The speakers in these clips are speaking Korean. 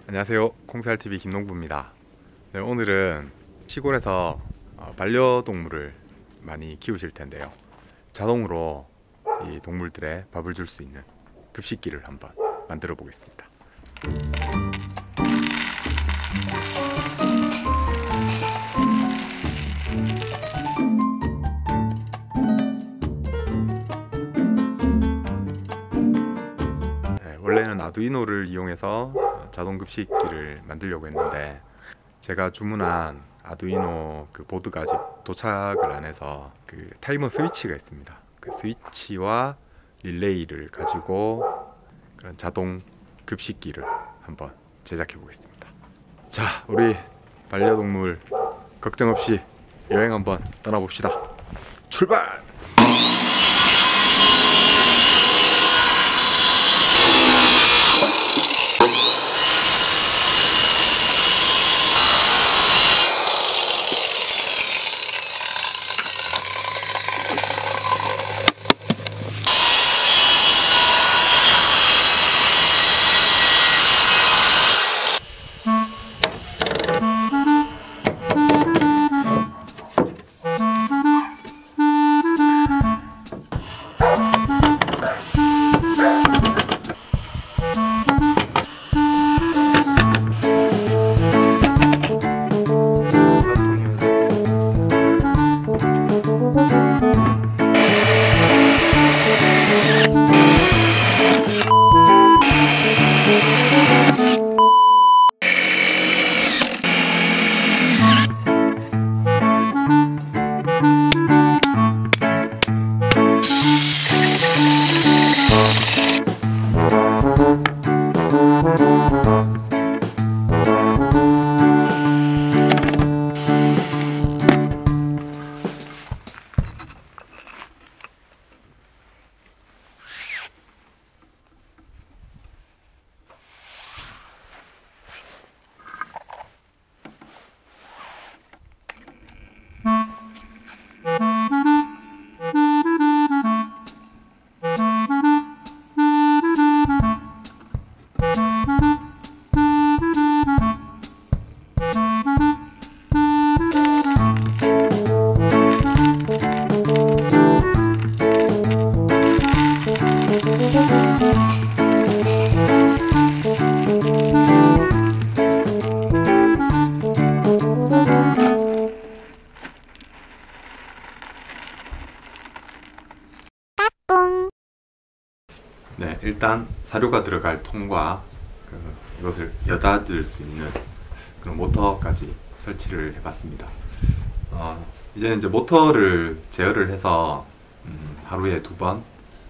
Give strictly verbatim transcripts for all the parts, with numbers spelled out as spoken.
안녕하세요, 콩살티비 김농부입니다. 네, 오늘은 시골에서 어, 반려동물을 많이 키우실 텐데요, 자동으로 이 동물들의 밥을 줄 수 있는 급식기를 한번 만들어 보겠습니다. 네, 원래는 아두이노를 이용해서 자동 급식기를 만들려고 했는데, 제가 주문한 아두이노 그 보드가 아직 도착을 안 해서 그 타이머 스위치가 있습니다. 그 스위치와 릴레이를 가지고 그런 자동 급식기를 한번 제작해 보겠습니다. 자, 우리 반려동물 걱정 없이 여행 한번 떠나봅시다. 출발! 네, 일단 사료가 들어갈 통과 그, 이것을 여닫을 수 있는 그런 모터까지 설치를 해봤습니다. 어, 이제 이제 모터를 제어를 해서 음, 하루에 두 번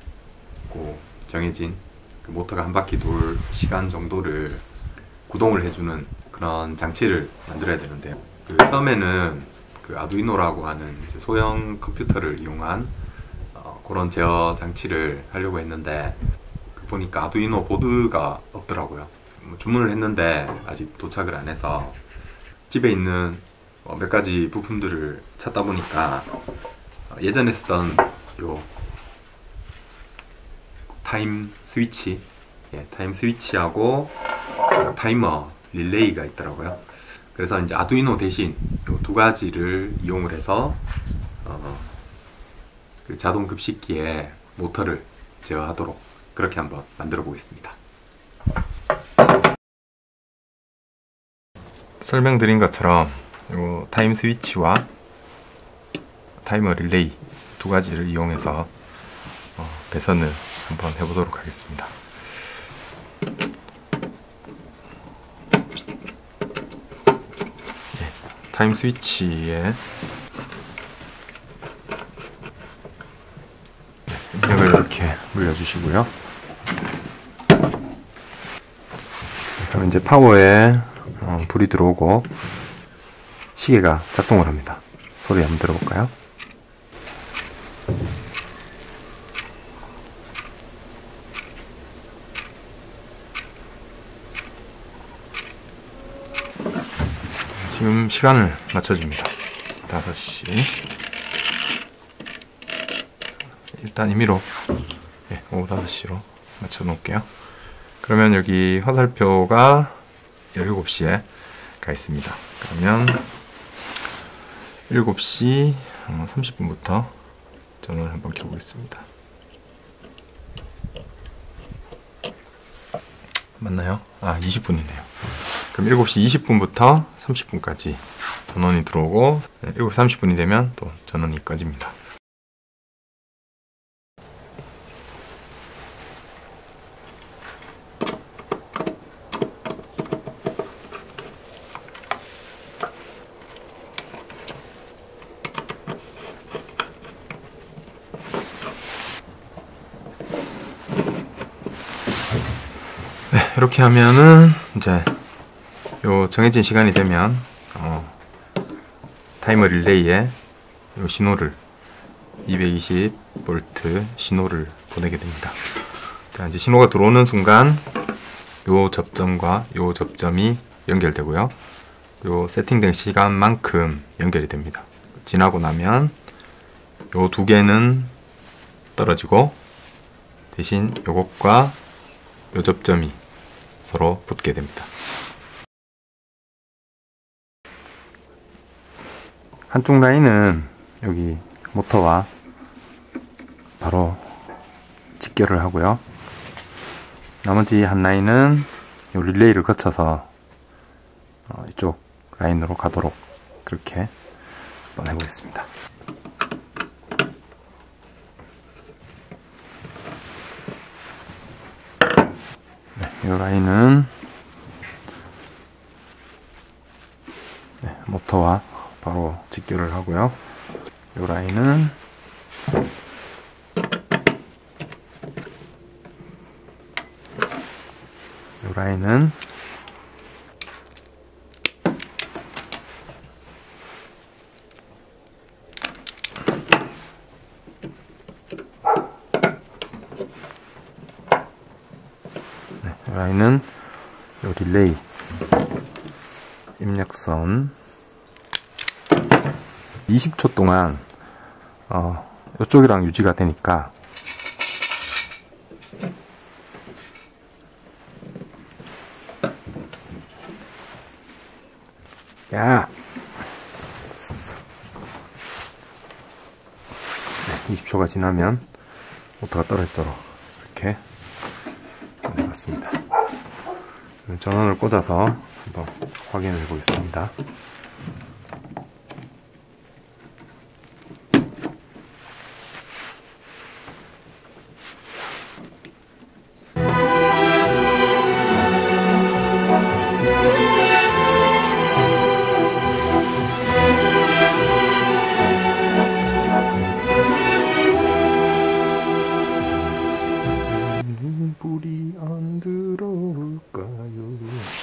꼭 정해진 그 모터가 한 바퀴 돌 시간 정도를 구동을 해주는 그런 장치를 만들어야 되는데요. 그 처음에는 그 아두이노라고 하는 이제 소형 컴퓨터를 이용한 어, 그런 제어 장치를 하려고 했는데, 그 보니까 아두이노 보드가 없더라고요. 뭐 주문을 했는데 아직 도착을 안 해서 집에 있는 어, 몇 가지 부품들을 찾다 보니까 어, 예전에 쓰던 요 타임 스위치, 예, 타임 스위치하고 어, 타이머 릴레이가 있더라고요. 그래서 이제 아두이노 대신 요 두 가지를 이용을 해서 어, 그 자동 급식기의 모터를 제어하도록 그렇게 한번 만들어 보겠습니다. 설명드린 것처럼 요 타임 스위치와 타이머 릴레이 두 가지를 이용해서 어, 배선을 한번 해보도록 하겠습니다. 네, 타임 스위치에 입력을 이렇게 물려주시고요. 그럼 이제 파워에 어, 불이 들어오고 시계가 작동을 합니다. 소리 한번 들어볼까요? 지금 시간을 맞춰줍니다. 다섯 시. 일단 임의로 예, 오후 다섯 시로 맞춰 놓을게요. 그러면 여기 화살표가 열일곱 시에 가 있습니다. 그러면 일곱 시 삼십 분부터 전원을 한번 켜보겠습니다. 맞나요? 아, 이십 분이네요. 그럼 일곱 시 이십 분부터 삼십 분까지 전원이 들어오고 일곱 시 삼십 분이 되면 또 전원이 꺼집니다. 네, 이렇게 하면은 이제 요 정해진 시간이 되면 어, 타이머 릴레이에 요 신호를 이백이십 볼트 신호를 보내게 됩니다. 자, 이제 신호가 들어오는 순간 요 접점과 요 접점이 연결되고요. 요 세팅된 시간만큼 연결이 됩니다. 지나고 나면 요 두 개는 떨어지고 대신 요것과 요 접점이 서로 붙게 됩니다. 한쪽 라인은 여기 모터와 바로 직결을 하고요. 나머지 한 라인은 요 릴레이를 거쳐서 어, 이쪽 라인으로 가도록 그렇게 한번 해보겠습니다. 이 라인은 네, 모터와 바로 직결을 하고요. 이 라인은 이 라인은 라인은 요 릴레이 입력선 이십 초 동안 어, 이쪽이랑 유지가 되니까 야 네, 이십 초가 지나면 모터가 떨어지도록 이렇게 맞습니다. 전원을 꽂아서 한번 확인을 해 보겠습니다. 불이 안 들어올까요?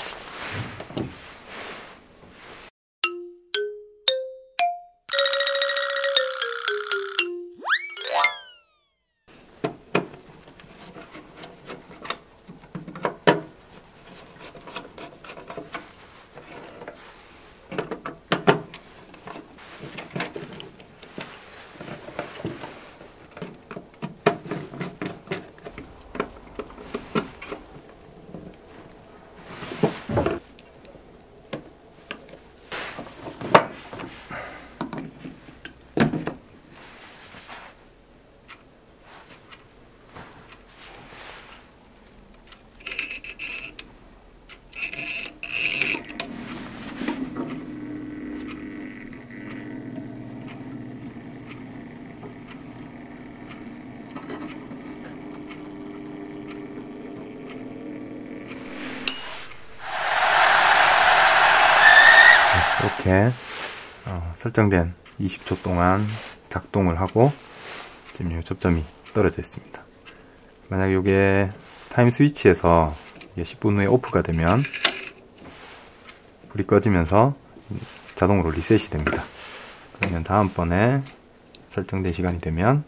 이렇게 어, 설정된 이십 초 동안 작동을 하고 지금 이 접점이 떨어져 있습니다. 만약에 이게 타임 스위치에서 십 분 후에 오프가 되면 불이 꺼지면서 자동으로 리셋이 됩니다. 그러면 다음번에 설정된 시간이 되면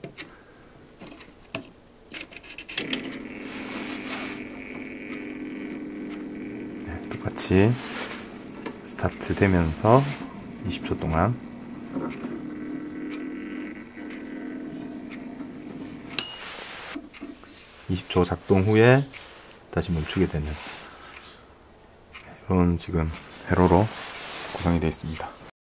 네, 똑같이 스타트 되면서 이십 초 동안 이십 초 작동 후에 다시 멈추게 되는 저는 지금 회로로 구성이 되어 있습니다.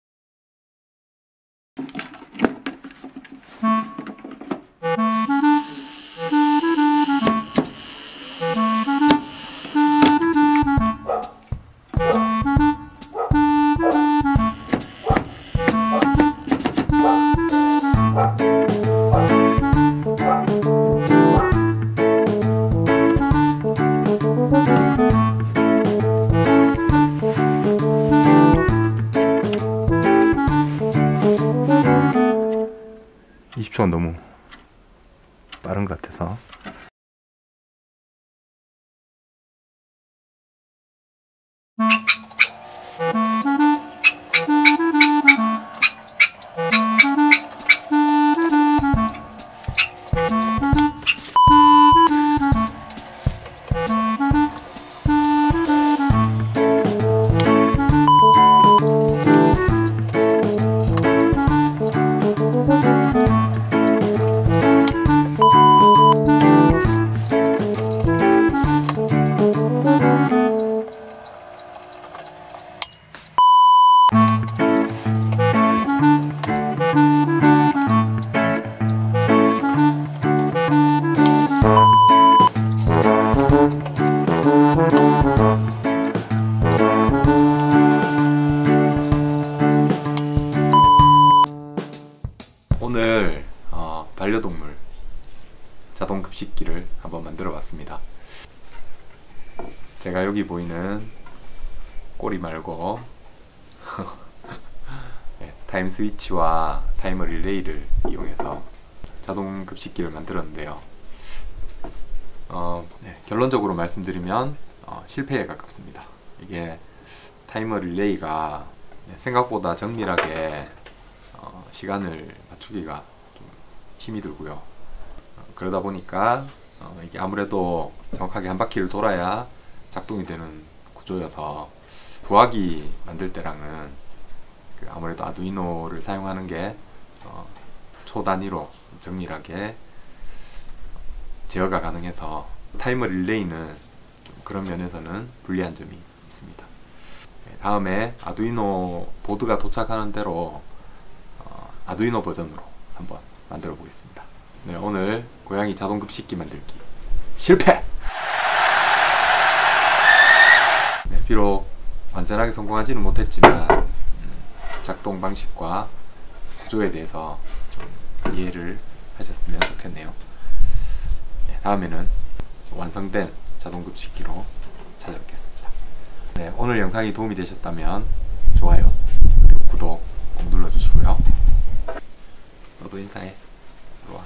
이십 초가 너무 빠른 것 같아서 오늘 어, 반려동물 자동 급식기를 한번 만들어 봤습니다. 제가 여기 보이는 꼬리 말고 네, 타임 스위치와 타이머 릴레이를 이용해서 자동 급식기를 만들었는데요. 어, 네, 결론적으로 말씀드리면 어, 실패에 가깝습니다. 이게 타이머 릴레이가 생각보다 정밀하게 어, 시간을 맞추기가 좀 힘이 들고요. 어, 그러다 보니까 어, 이게 아무래도 정확하게 한 바퀴를 돌아야 작동이 되는 구조여서 부화기 만들 때랑은 그 아무래도 아두이노를 사용하는 게 어, 초단위로 정밀하게 제어가 가능해서 타이머 릴레이는 좀 그런 면에서는 불리한 점이 있습니다. 네, 다음에 아두이노 보드가 도착하는 대로 어, 아두이노 버전으로 한번 만들어 보겠습니다. 네, 오늘 고양이 자동 급식기 만들기 실패! 네, 비록 완전하게 성공하지는 못했지만 음, 작동 방식과 구조에 대해서 좀 이해를 하셨으면 좋겠네요. 네, 다음에는 완성된 자동 급식기로 찾아뵙겠습니다. 네, 오늘 영상이 도움이 되셨다면 좋아요 그리고 구독 꼭 눌러주시고요. 너도 인사해. 들어와.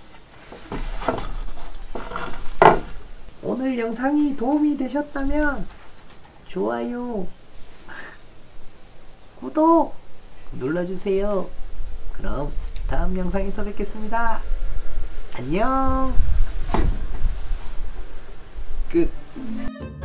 오늘 영상이 도움이 되셨다면 좋아요, 구독 눌러주세요. 그럼 다음 영상에서 뵙겠습니다. 안녕. 끝.